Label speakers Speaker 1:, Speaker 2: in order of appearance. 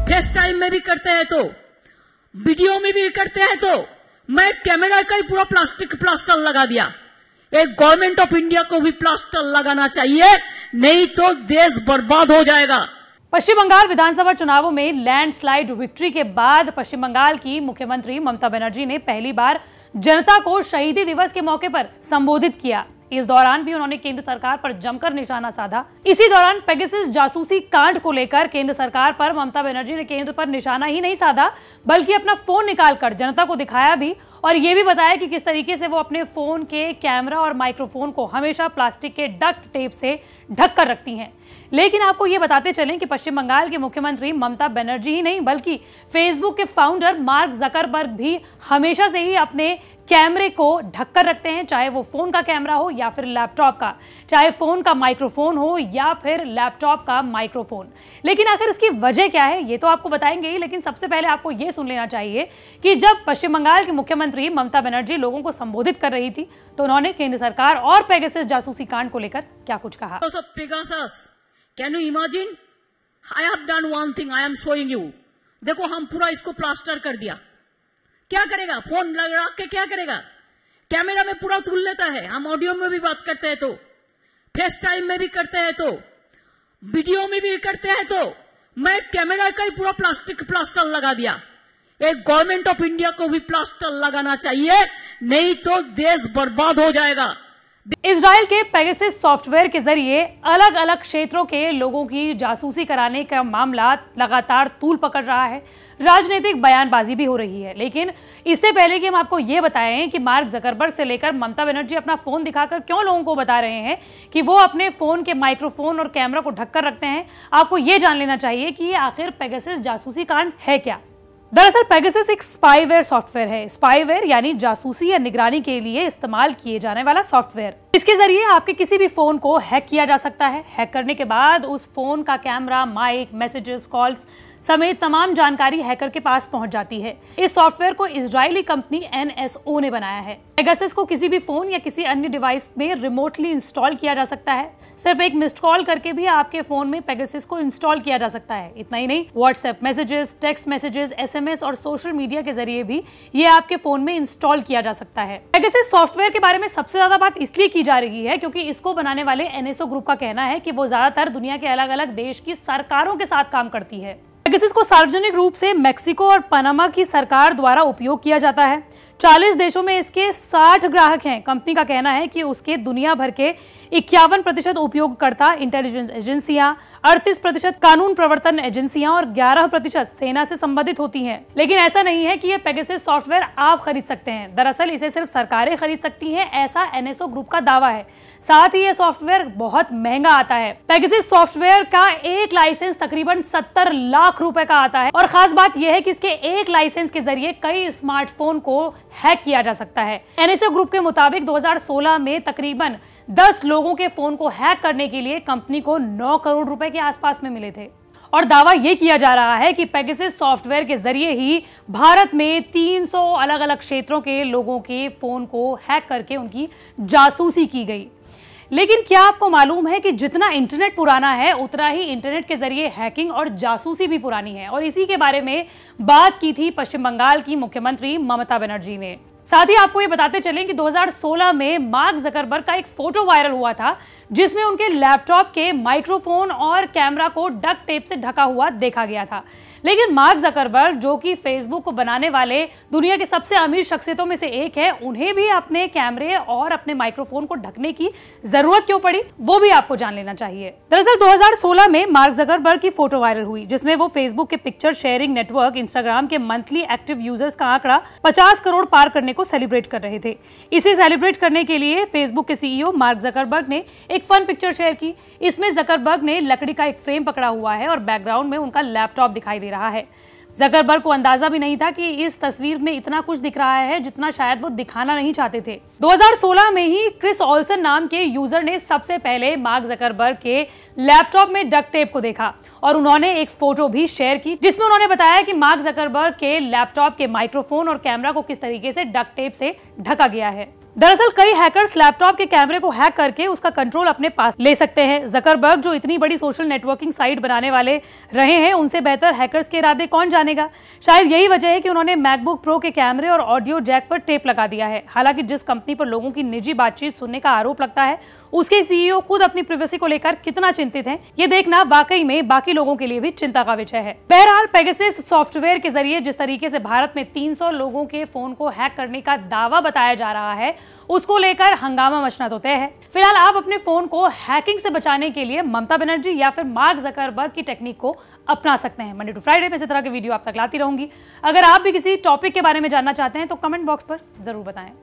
Speaker 1: Face time में भी करते हैं तो, वीडियो में भी करते हैं तो मैं कैमरा का ही पूरा प्लास्टर लगा दिया। एक गवर्नमेंट ऑफ इंडिया को भी प्लास्टर लगाना चाहिए, नहीं तो देश बर्बाद हो जाएगा।
Speaker 2: पश्चिम बंगाल विधानसभा चुनावों में लैंडस्लाइड विक्ट्री के बाद पश्चिम बंगाल की मुख्यमंत्री ममता बनर्जी ने पहली बार जनता को शहीदी दिवस के मौके पर संबोधित किया। इस दौरान भी उन्होंने केंद्र सरकार पर जमकर निशाना साधा। इसी दौरान पेगासस जासूसी कांड को लेकर केंद्र सरकार पर ममता बनर्जी ने केंद्र पर निशाना ही नहीं साधा, बल्कि अपना फोन निकालकर जनता को दिखाया भी और ये भी बताया कि किस तरीके से वो अपने फोन के कैमरा और माइक्रोफोन को हमेशा प्लास्टिक के डक्ट टेप से ढक कर रखती हैं। लेकिन आपको ये बताते चलें कि पश्चिम बंगाल के मुख्यमंत्री ममता बनर्जी ही नहीं बल्कि फेसबुक के फाउंडर मार्क जकरबर्ग भी हमेशा से ही अपने कैमरे को ढककर रखते हैं, चाहे वो फोन का कैमरा हो या फिर लैपटॉप का, चाहे फोन का माइक्रोफोन हो या फिर लैपटॉप का माइक्रोफोन। लेकिन आखिर इसकी वजह क्या है ये तो आपको बताएंगे ही, लेकिन सबसे पहले आपको ये सुन लेना चाहिए कि जब पश्चिम बंगाल की मुख्यमंत्री ममता बनर्जी लोगों को संबोधित कर रही थी तो उन्होंने केंद्र सरकार और पेगासस जासूसी कांड को लेकर क्या कुछ कहा।
Speaker 1: Pegasus, can you imagine, I have done one thing, I am showing you. देखो हम पूरा इसको प्लास्टर कर दिया। क्या करेगा, फोन लगा के क्या करेगा, कैमरा में पूरा धुल लेता है। हम ऑडियो में भी बात करते हैं तो, फेस टाइम में भी करते हैं तो, वीडियो में भी करते हैं तो मैं कैमरा का ही पूरा प्लास्टर लगा दिया। एक गवर्नमेंट ऑफ इंडिया को भी प्लास्टर लगाना चाहिए, नहीं तो देश बर्बाद हो जाएगा।
Speaker 2: इजराइल के पेगासस सॉफ्टवेयर के जरिए अलग अलग क्षेत्रों के लोगों की जासूसी कराने का मामला लगातार तूल पकड़ रहा है। राजनीतिक बयानबाजी भी हो रही है। लेकिन इससे पहले कि हम आपको ये बताएं कि मार्क जकरबर्ग से लेकर ममता बनर्जी अपना फोन दिखाकर क्यों लोगों को बता रहे हैं कि वो अपने फोन के माइक्रोफोन और कैमरा को ढककर रखते हैं, आपको ये जान लेना चाहिए कि ये आखिर पेगासस जासूसी कांड है क्या। दरअसल पेगासस एक स्पाईवेयर सॉफ्टवेयर है। स्पाईवेयर यानी जासूसी या निगरानी के लिए इस्तेमाल किए जाने वाला सॉफ्टवेयर। इसके जरिए आपके किसी भी फोन को हैक किया जा सकता है। हैक करने के बाद उस फोन का कैमरा, माइक, मैसेजेस, कॉल्स समेत तमाम जानकारी हैकर के पास पहुंच जाती है। इस सॉफ्टवेयर को इजरायली कंपनी NSO ने बनाया है। पेगासस को किसी भी फोन या किसी अन्य डिवाइस में रिमोटली इंस्टॉल किया जा सकता है। सिर्फ एक मिस्ड कॉल करके भी आपके फोन में पेगासस को इंस्टॉल किया जा सकता है। इतना ही नहीं, WhatsApp messages, text messages, SMS और सोशल मीडिया के जरिए भी ये आपके फोन में इंस्टॉल किया जा सकता है। पेगासस सॉफ्टवेयर के बारे में सबसे ज्यादा बात इसलिए की जा रही है क्योंकि इसको बनाने वाले NSO ग्रुप का कहना है कि वो ज्यादातर दुनिया के अलग अलग देश की सरकारों के साथ काम करती है। पेगासस को सार्वजनिक रूप से मेक्सिको और पनामा की सरकार द्वारा उपयोग किया जाता है। 40 देशों में इसके 60 ग्राहक हैं। कंपनी का कहना है कि उसके दुनिया भर के 51% उपयोगकर्ता इंटेलिजेंस एजेंसियां, 38% कानून प्रवर्तन एजेंसियां और 11% सेना से संबंधित होती हैं। लेकिन ऐसा नहीं है कि ये पेगासस सॉफ्टवेयर आप खरीद सकते हैं। दरअसल इसे सिर्फ सरकारें खरीद सकती हैं, ऐसा NSO ग्रुप का दावा है। साथ ही ये सॉफ्टवेयर बहुत महंगा आता है। पेगासस सॉफ्टवेयर का एक लाइसेंस तकरीबन 70 लाख रुपए का आता है और खास बात यह है कि इसके एक लाइसेंस के जरिए कई स्मार्टफोन को हैक किया जा सकता है। NSO ग्रुप के मुताबिक 2016 में तकरीबन 10 लोगों के फोन को हैक करने के लिए कंपनी को 9 करोड़ रुपए के आसपास में मिले थे। और दावा यह किया जा रहा है कि पेगासस सॉफ्टवेयर के जरिए ही भारत में 300 अलग अलग क्षेत्रों के लोगों के फोन को हैक करके उनकी जासूसी की गई। लेकिन क्या आपको मालूम है कि जितना इंटरनेट पुराना है उतना ही इंटरनेट के जरिए हैकिंग और जासूसी भी पुरानी है। और इसी के बारे में बात की थी पश्चिम बंगाल की मुख्यमंत्री ममता बनर्जी ने। साथ ही आपको ये बताते चलें कि 2016 में मार्क जकरबर्ग का एक फोटो वायरल हुआ था जिसमें उनके लैपटॉप के माइक्रोफोन और कैमरा को डक्ट टेप से ढका हुआ देखा गया था। लेकिन मार्क जकरबर्ग, जो कि फेसबुक को बनाने वाले दुनिया के सबसे अमीर शख्सियतों में से एक है, उन्हें भी अपने कैमरे और अपने माइक्रोफोन को ढकने की जरूरत क्यों पड़ी वो भी आपको जान लेना चाहिए। दरअसल 2016 में मार्क जकरबर्ग की फोटो वायरल हुई जिसमें वो फेसबुक के पिक्चर शेयरिंग नेटवर्क इंस्टाग्राम के मंथली एक्टिव यूजर्स का आंकड़ा 50 करोड़ पार करने को सेलिब्रेट कर रहे थे। इसे सेलिब्रेट करने के लिए फेसबुक के CEO मार्क जकरबर्ग ने एक फन पिक्चर शेयर की। इसमें जकरबर्ग ने लकड़ी का एक फ्रेम पकड़ा हुआ है और बैकग्राउंड में उनका लैपटॉप दिखाई दे रहा है। जकरबर्ग को अंदाजा भी नहीं था कि इस तस्वीर में इतना कुछ दिख रहा है जितना शायद वो दिखाना नहीं चाहते थे। 2016 में ही क्रिस ऑल्सन नाम के यूजर ने सबसे पहले मार्क जकरबर्ग के लैपटॉप में डक्ट टेप को देखा और उन्होंने एक फोटो भी शेयर की जिसमें उन्होंने बताया कि मार्क जकरबर्ग के लैपटॉप के माइक्रोफोन और कैमरा को किस तरीके से डक्ट टेप से ढका गया है। दरअसल कई हैकर्स लैपटॉप के कैमरे को हैक करके उसका कंट्रोल अपने पास ले सकते हैं। जकरबर्ग जो इतनी बड़ी सोशल नेटवर्किंग साइट बनाने वाले रहे हैं, उनसे बेहतर हैकर्स के इरादे कौन जानेगा। शायद यही वजह है कि उन्होंने मैकबुक प्रो के कैमरे और ऑडियो जैक पर टेप लगा दिया है। हालांकि जिस कंपनी पर लोगों की निजी बातचीत सुनने का आरोप लगता है, उसके सीईओ खुद अपनी प्राइवेसी को लेकर कितना चिंतित हैं, ये देखना वाकई में बाकी लोगों के लिए भी चिंता का विषय है। बहरहाल पेगासस सॉफ्टवेयर के जरिए जिस तरीके से भारत में 300 लोगों के फोन को हैक करने का दावा बताया जा रहा है, उसको लेकर हंगामा मचना तो तय है। फिलहाल आप अपने फोन को हैकिंग से बचाने के लिए ममता बनर्जी या फिर मार्क जकरबर्ग की टेक्निक को अपना सकते हैं। मंडे टू फ्राइडे में इस तरह के वीडियो आप तक लाती रहूंगी। अगर आप भी किसी टॉपिक के बारे में जानना चाहते हैं तो कमेंट बॉक्स पर जरूर बताएं।